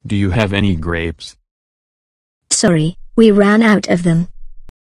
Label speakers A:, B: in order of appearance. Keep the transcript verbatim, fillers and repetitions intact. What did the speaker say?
A: Do you have any grapes?
B: Sorry, we ran out of them.